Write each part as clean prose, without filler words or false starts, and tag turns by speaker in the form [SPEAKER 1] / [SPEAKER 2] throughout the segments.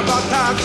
[SPEAKER 1] ばたく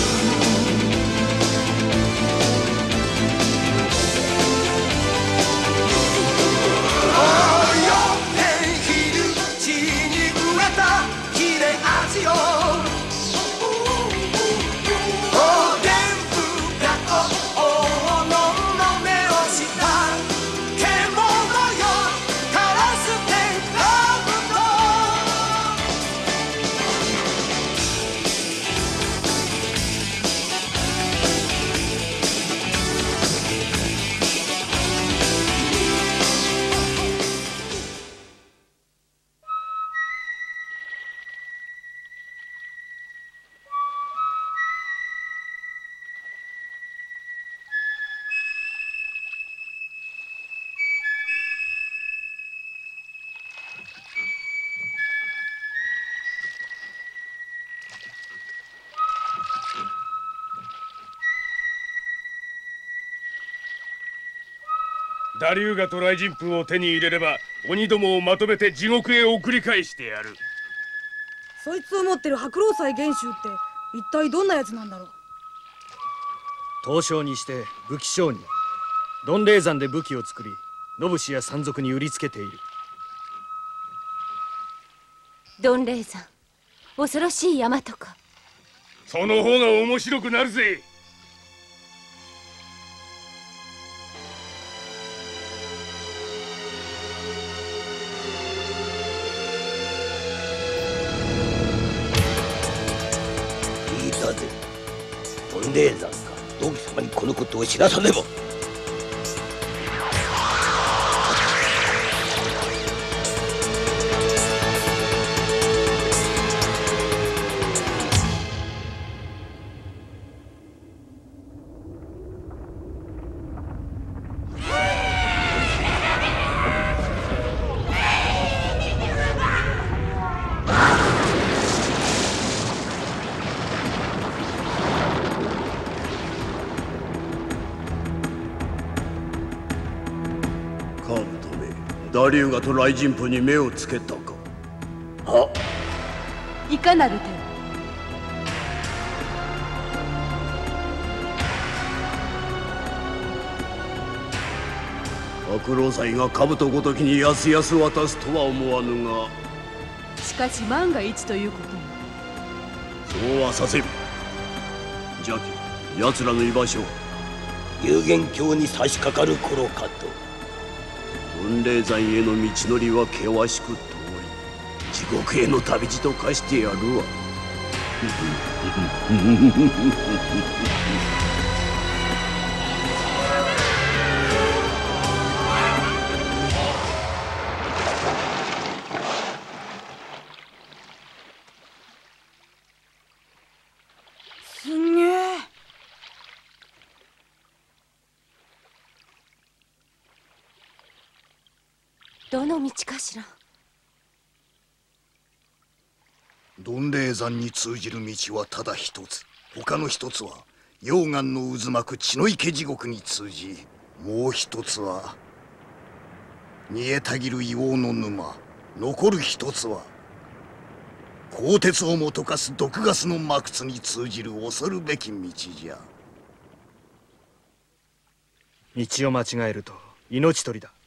[SPEAKER 2] ダリューガと雷神風を手に入れれば鬼どもをまとめて地獄へ送り返してやる。
[SPEAKER 3] そいつを持ってる白老斎元秀って一体どんなやつなんだろう。
[SPEAKER 4] 刀匠にして武器商人、鈍霊山で武器を作り野武士や山賊に売りつけている。
[SPEAKER 5] 鈍霊山、恐ろしい山とか。
[SPEAKER 2] その方が面白くなるぜ。
[SPEAKER 6] 鈍霊山か道義様にこのことを知らさねば。
[SPEAKER 7] ダリューガと雷神風に目をつけたか。
[SPEAKER 5] いかなる手
[SPEAKER 7] を。白老斎が兜ごときにやすやす渡すとは思わぬが。
[SPEAKER 5] しかし万が一ということも。
[SPEAKER 7] そうはさせん。じゃき奴らの居場所は
[SPEAKER 6] 幽玄境に差し掛かる頃かと。
[SPEAKER 7] 雲霊山への道のりは険しく遠い。地獄への旅路と化してやるわ。
[SPEAKER 3] すんげえ。
[SPEAKER 5] どの道かしら。
[SPEAKER 8] 鈍霊山に通じる道はただ一つ。他の一つは溶岩の渦巻く血の池地獄に通じ、もう一つは煮えたぎる硫黄の沼、残る一つは鋼鉄をも溶かす毒ガスの魔窟に通じる恐るべき道じゃ。
[SPEAKER 4] 道を間違えると命取りだ。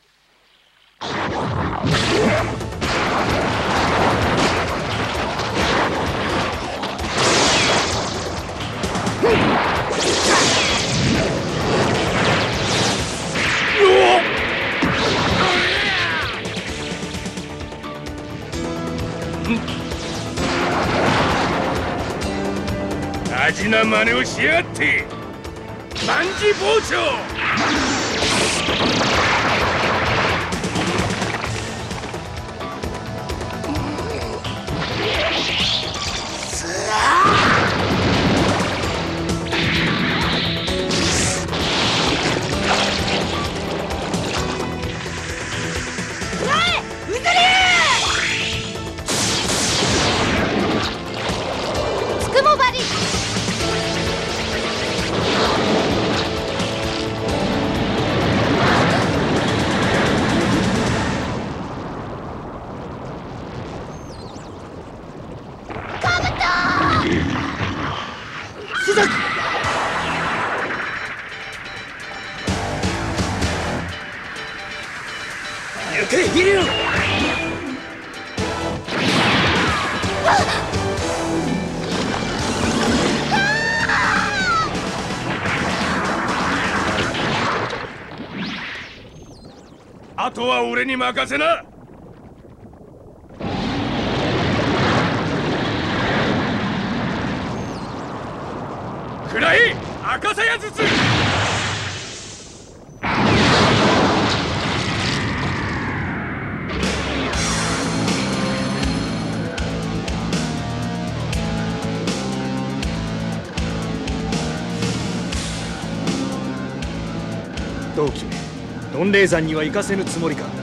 [SPEAKER 2] 味な真似をしやがって。万事包丁。 兜は俺に任せな。くらえ赤鞘筒。
[SPEAKER 4] 同期め、鈍霊山には行かせぬつもりか。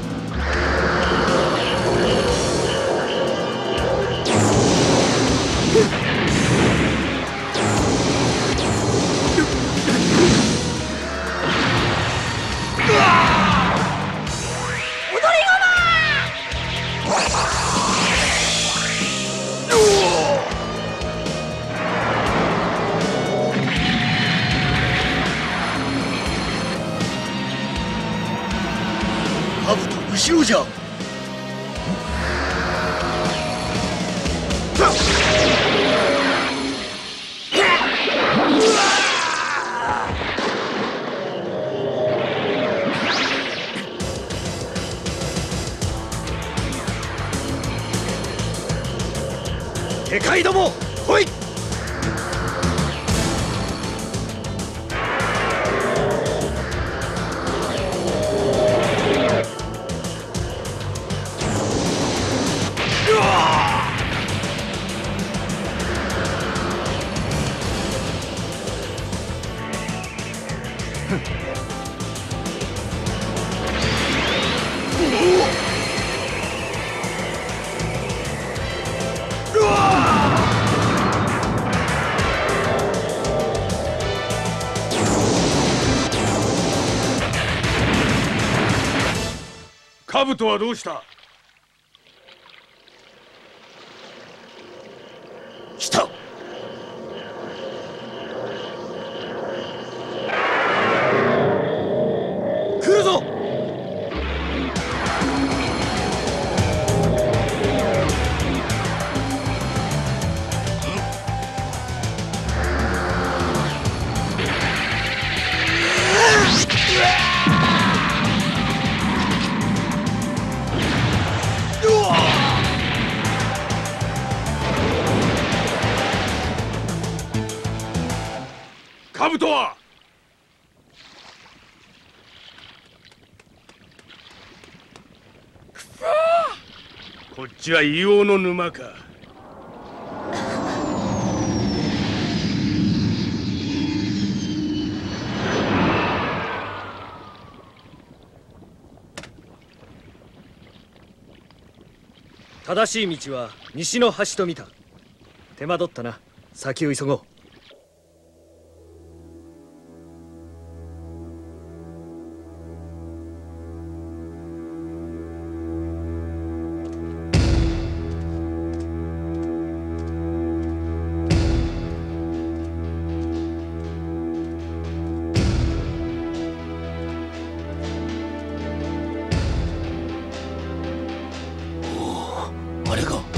[SPEAKER 8] 後ろじゃ。
[SPEAKER 4] でかいども来い。
[SPEAKER 2] 兜はどうした？
[SPEAKER 8] 来た。
[SPEAKER 4] 来るぞ。
[SPEAKER 2] 兜はこっちは硫黄の沼か。
[SPEAKER 4] 正しい道は西の端と見た。手間取ったな。先を急ごう。
[SPEAKER 6] あれが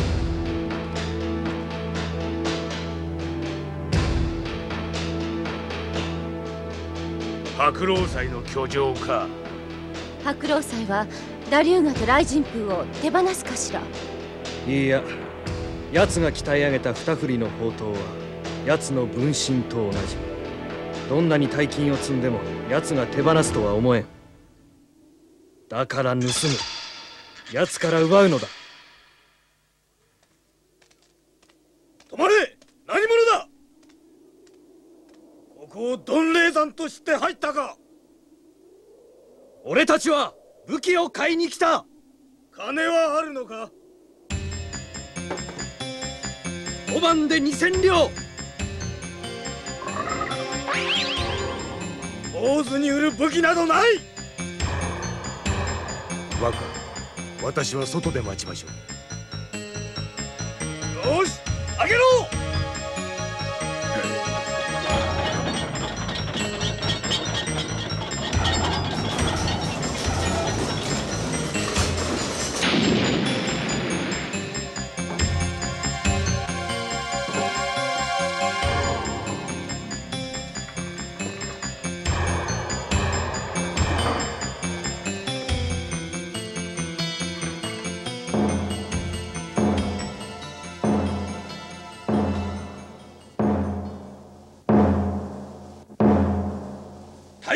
[SPEAKER 2] 白老祭の居城か。
[SPEAKER 5] 白老祭はダリューガと雷神風を手放すかしら。
[SPEAKER 4] いや、奴が鍛え上げた二振りの宝刀は奴の分身と同じ。どんなに大金を積んでも奴が手放すとは思えん。だから盗む。奴から奪うのだ。
[SPEAKER 8] 止まれ。何者だ。ここを鈍霊山として入ったか。
[SPEAKER 4] 俺たちは武器を買いに来た。
[SPEAKER 8] 金はあるのか。
[SPEAKER 4] 5番で2000両。
[SPEAKER 8] 坊主に売る武器などない。
[SPEAKER 1] 若、私は外で待ちましょう。
[SPEAKER 8] よし、あげろ。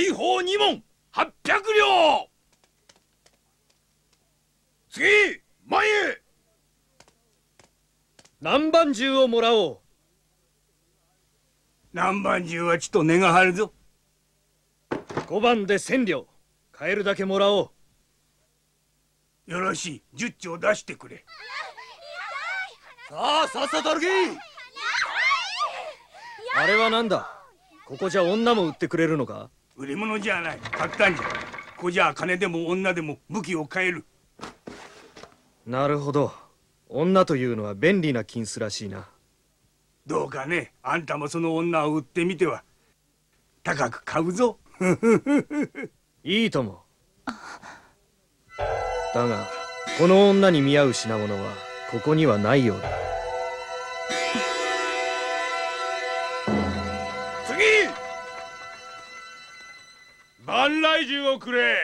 [SPEAKER 2] 大砲2門800両。次前へ。
[SPEAKER 4] 南蛮銃をもらおう。
[SPEAKER 2] 南蛮銃はちと値が張るぞ。
[SPEAKER 4] 5番で1000両。買えるだけもらお
[SPEAKER 2] う。よろしい、10丁出してくれ。
[SPEAKER 8] さあさっさと歩け。
[SPEAKER 4] あれはなんだ。ここじゃ女も売ってくれるのか。
[SPEAKER 2] 売り物じゃない、買ったんじゃ。ここじゃ金でも女でも武器を買える。
[SPEAKER 4] なるほど。女というのは便利な金子らしいな。
[SPEAKER 2] どうかね、あんたもその女を売ってみては。高く買うぞ。
[SPEAKER 4] いいとも。だがこの女に見合う品物はここにはないようだ。
[SPEAKER 2] 次万来銃をくれ。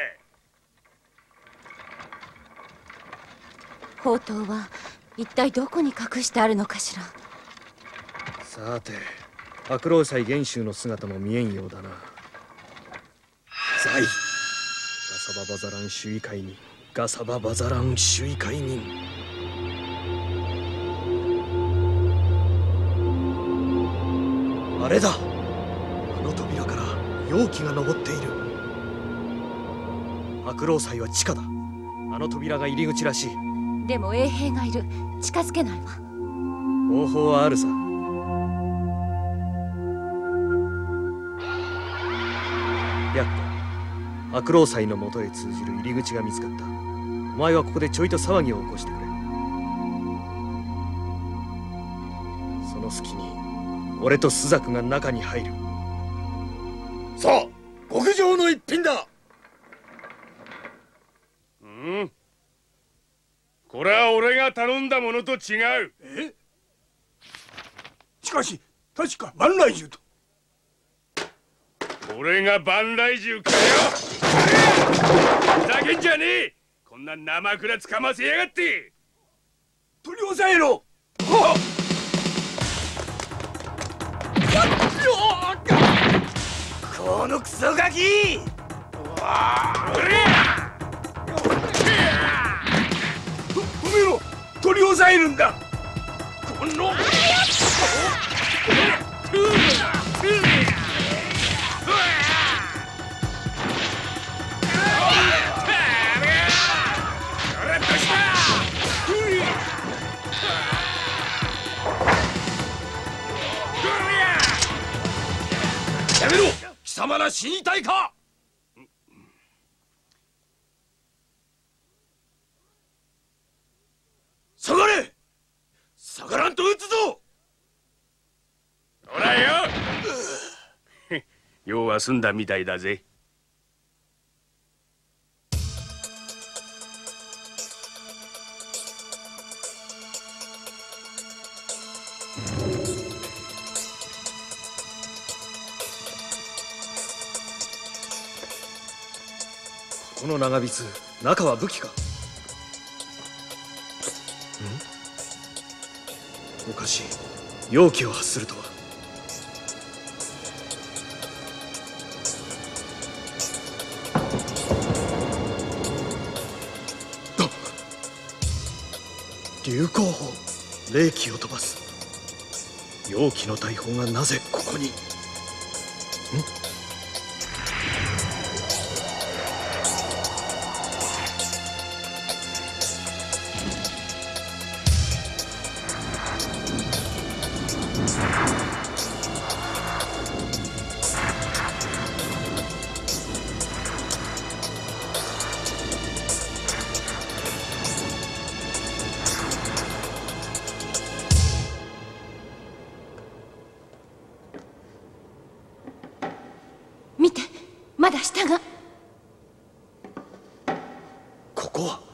[SPEAKER 5] 宝刀は一体どこに隠してあるのかしら。
[SPEAKER 4] さて白老斎元秀の姿も見えんようだな。在ガサババザラン首位会人、ガサババザラン首位会人。あれだ。あの扉から容器が昇っている。白老斎は地下だ。あの扉が入り口らしい。
[SPEAKER 5] でも衛兵がいる。近づけないわ。
[SPEAKER 4] 方法はあるさ。白虎、白老斎のもとへ通じる入り口が見つかった。お前はここでちょいと騒ぎを起こしてくれ。その隙に俺と朱雀が中に入る。
[SPEAKER 8] さあ極上の一品だ。
[SPEAKER 2] これは俺が頼んだものと違う。しかし確か万来銃と。俺が万来銃かよ。ふざけんじゃねえ。こんな生蔵つかませやがって。取り押さえろ。
[SPEAKER 8] このクソガキ。
[SPEAKER 2] 止めろ。取り押さえるんだ。この
[SPEAKER 8] やめろ。貴様ら死にたいか。下がれ。下がらんと撃つぞ。
[SPEAKER 2] ほらよ。用は済んだみたいだぜ。
[SPEAKER 4] この長筆、中は武器か。おかしい。容器を発するとは。流行砲、霊気を飛ばす。容器の大砲がなぜここに。
[SPEAKER 5] 見て、まだ下が。
[SPEAKER 4] ここは。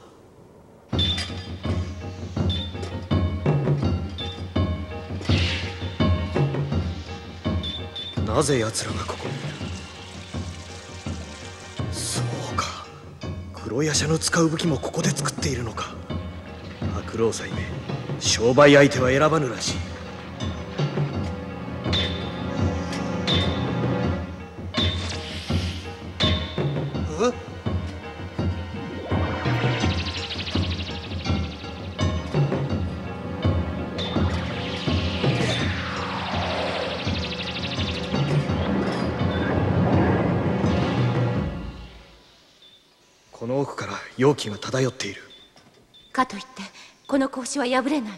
[SPEAKER 4] なぜ奴らがここにいる。そうか、黒夜叉の使う武器もここで作っているのか。白老斎め、商売相手は選ばぬらしい。 の奥から妖気が漂っている。
[SPEAKER 5] かといってこの格子は破れないわ。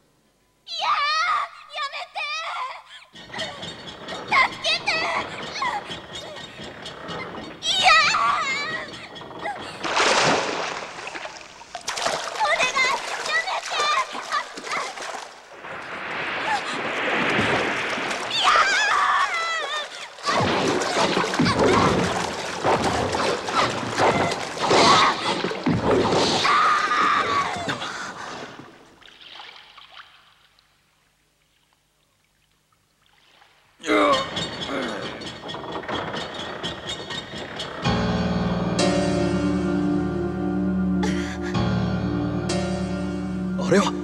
[SPEAKER 4] あれは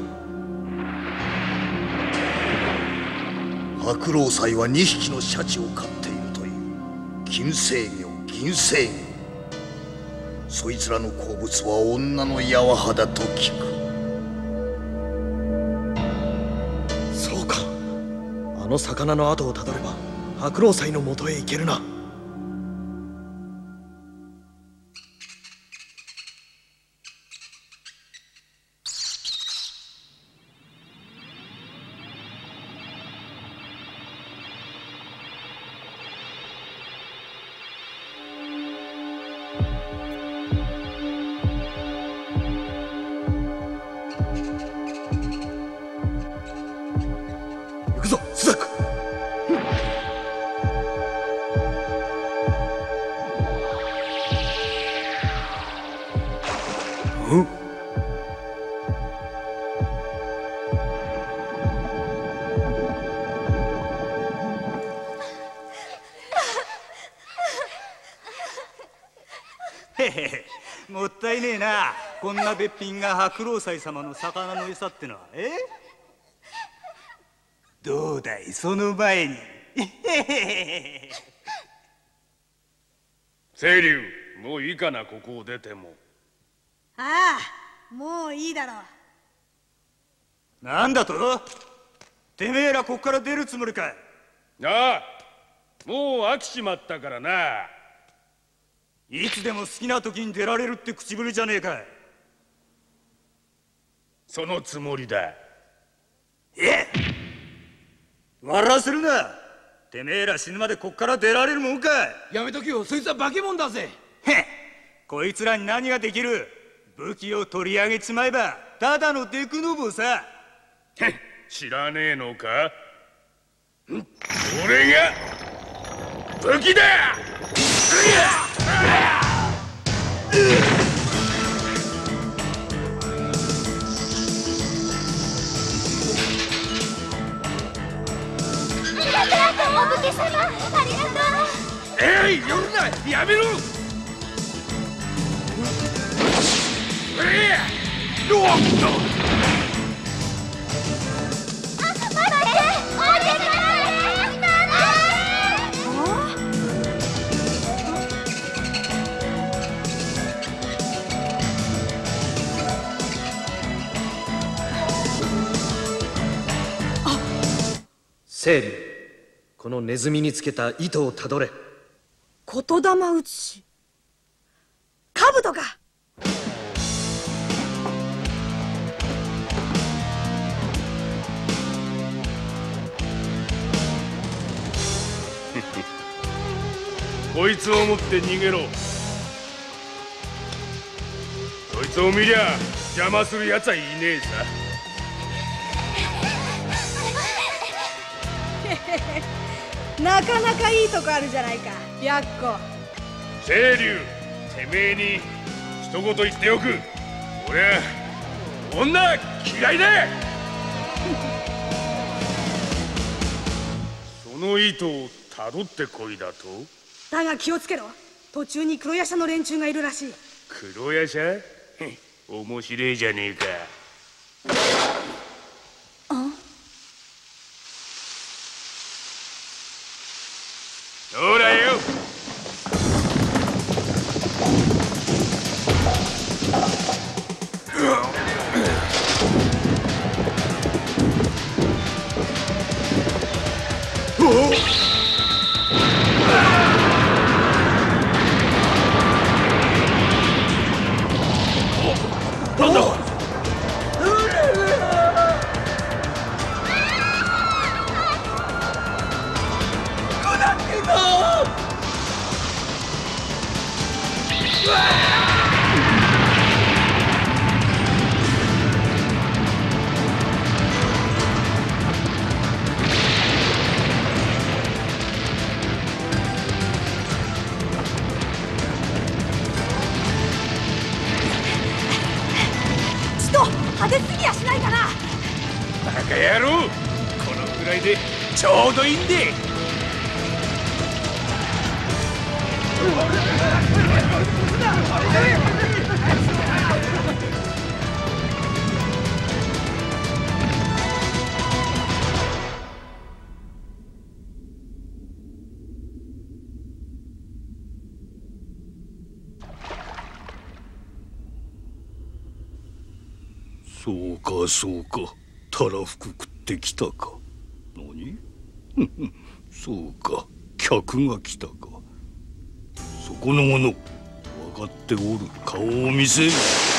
[SPEAKER 8] 白老斎は2匹のシャチを飼っているという。金星魚、銀星魚。そいつらの好物は女の柔肌と聞く。
[SPEAKER 4] そうか、あの魚の後をたどれば白老斎の元へ行けるな。行くぞ、スザック。
[SPEAKER 9] へへへ、もったいねえな。こんなべっぴんが白老斎様の魚の餌ってのは。どうだい、その前に。
[SPEAKER 2] 清流、もういいかな、ここを出ても。
[SPEAKER 3] ああ、もういいだろう。
[SPEAKER 9] なんだと？てめえらこっから出るつもりかい？
[SPEAKER 2] ああ、もう飽きちまったからな。
[SPEAKER 9] いつでも好きな時に出られるって口ぶりじゃねえかい。
[SPEAKER 2] そのつもりだ。
[SPEAKER 9] 笑わせるな。てめえら死ぬまでこっから出られるもんかい。
[SPEAKER 1] やめとけよ、そいつは化け物だぜ。
[SPEAKER 9] こいつらに何ができる？武器を取り上げちまえばただのデクノボさ。
[SPEAKER 2] 知らねえのか？これが武器だ。
[SPEAKER 5] お武家様、ありがとう。
[SPEAKER 2] 寄るな、やめろ。
[SPEAKER 4] 清流、このネズミにつけた糸をたどれ。
[SPEAKER 3] 言霊写し。兜か。
[SPEAKER 2] こいつを持って逃げろ。そいつを見りゃ邪魔するやつはいねえさ。
[SPEAKER 3] なかなかいいとこあるじゃないか、やっこ。
[SPEAKER 2] 清流、てめえに一言言っておく。俺は女嫌いだ。その糸をたどってこいだと？
[SPEAKER 3] だが気をつけろ、途中に黒夜叉の連中がいるらしい。
[SPEAKER 2] 黒夜叉？面白いじゃねえか。ほらよ。
[SPEAKER 3] 派手すぎやしないかな。
[SPEAKER 2] バカ野郎、このくらいでちょうどいいんで。
[SPEAKER 7] そうかそうか、たらふく食ってきたか。何そうか、客が来たか。そこの者、分かっておる。顔を見せ。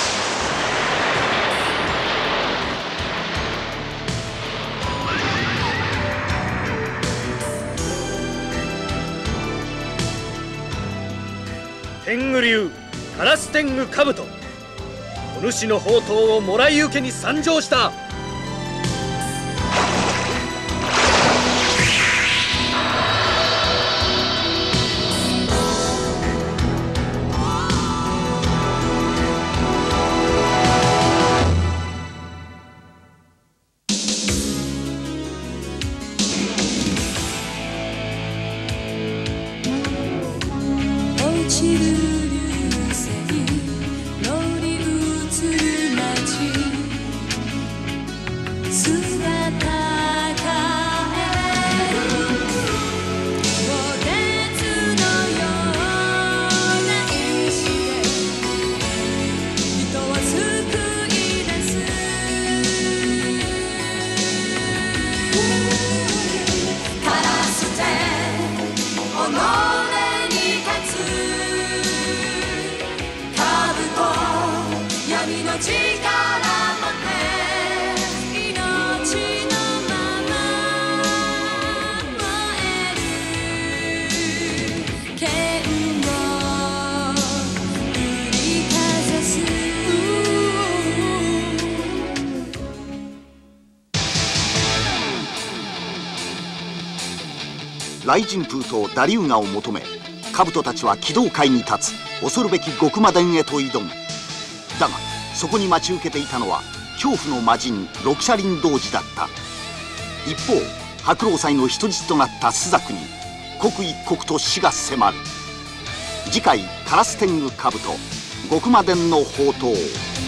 [SPEAKER 4] 天狗流カラス天狗兜、お主の宝刀をもらい受けに参上した。
[SPEAKER 10] 雷神風とダリューガを求め、兜たちは軌道界に立つ恐るべき極魔殿へと挑む。だがそこに待ち受けていたのは恐怖の魔人六車輪童子だった。一方、白老祭の人質となった朱雀に刻一刻と死が迫る。次回「カラス天狗兜極魔殿の宝刀」。